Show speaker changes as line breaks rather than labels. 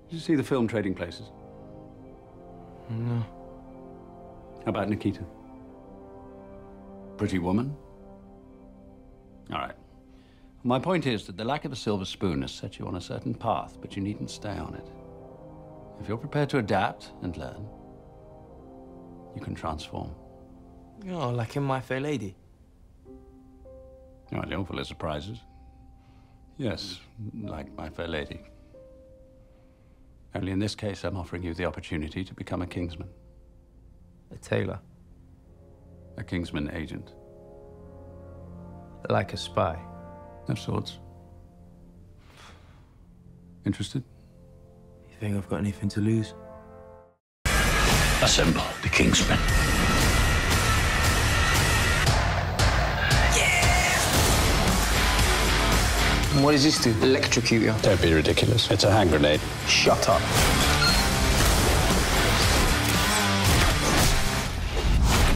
Did you see the film Trading Places?
No.
How about Nikita? Pretty woman? All right. My point is that the lack of a silver spoon has set you on a certain path, but you needn't stay on it. If you're prepared to adapt and learn, you can transform.
Oh, like in My Fair Lady?
Oh, you're full of surprises. Yes, like My Fair Lady. Only in this case, I'm offering you the opportunity to become a Kingsman.
A tailor?
A Kingsman agent.
Like a spy?
Of sorts. Interested?
You think I've got anything to lose?
Assemble the Kingsmen.
And what does this do? Electrocute you?
Don't be ridiculous. It's a hand grenade.
Shut up.